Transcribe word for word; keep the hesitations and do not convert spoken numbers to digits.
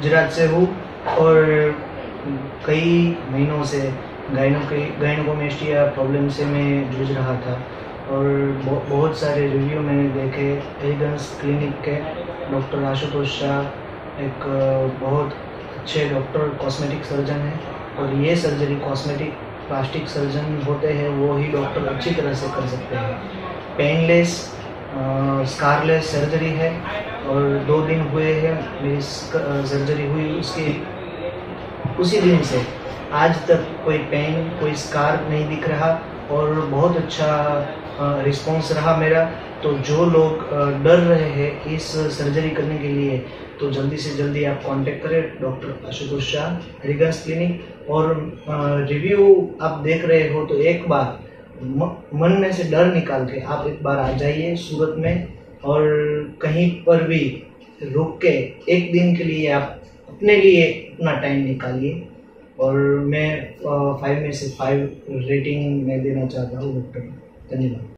गुजरात से हूँ और कई महीनों से गायनोकी गायनोकोमेस्टिया प्रॉब्लम से मैं जूझ रहा था और बहुत सारे रिव्यू मैंने देखे। एलिगेंस क्लिनिक के डॉक्टर आशुतोष शाह एक बहुत अच्छे डॉक्टर कॉस्मेटिक सर्जन है और ये सर्जरी कॉस्मेटिक प्लास्टिक सर्जन होते हैं वो ही डॉक्टर अच्छी तरह से कर सकते हैं। पेनलेस स्कारलेस सर्जरी है और दो दिन हुए हैं मेरी सर्जरी हुई, उसके उसी दिन से आज तक कोई पेन कोई स्कार नहीं दिख रहा और बहुत अच्छा रिस्पांस रहा मेरा। तो जो लोग डर रहे हैं इस सर्जरी करने के लिए तो जल्दी से जल्दी आप कांटेक्ट करें doctor Ashutosh Shah elegance clinic. और रिव्यू आप देख रहे हो तो एक बार मन में से डर निकाल के आप एक बार आ जाइए सूरत में और कहीं पर भी रुक के एक दिन के लिए आप अपने लिए अपना टाइम निकालिए। और मैं फाइव में से फाइव रेटिंग मैं देना चाहता हूँ डॉक्टर। धन्यवाद।